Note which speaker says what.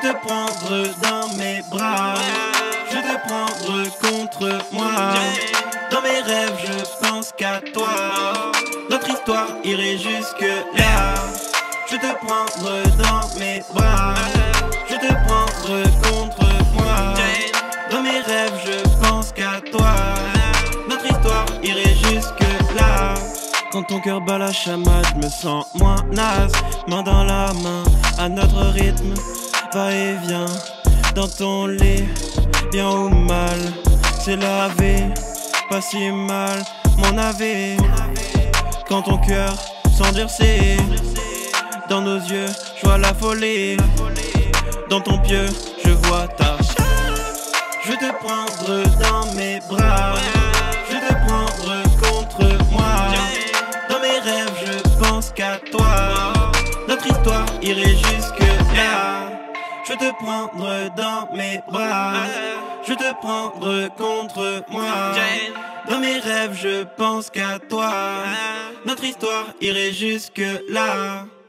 Speaker 1: te prendre dans mes bras, je vais te prendre contre moi. Dans mes rêves je pense qu'à toi, notre histoire irait jusque là. Je vais te prendre dans mes bras, je vais te prendre contre moi. Dans mes rêves je pense qu'à toi, notre histoire irait jusque là. Quand ton cœur bat la chamade, je me sens moins naze. Main dans la main, à notre rythme, va et viens dans ton lit, bien ou mal. C'est la vie, pas si mal, mon avis. Quand ton cœur s'endurcit, dans nos yeux, je vois la folie. Dans ton pieu, je vois ta je vais te prendre dans mes bras, je vais te prendre contre moi. Dans mes rêves je pense qu'à toi, notre histoire irait jusque là. Je vais te prendre dans mes bras, je vais te prendre contre moi. Dans mes rêves je pense qu'à toi, notre histoire irait jusque là.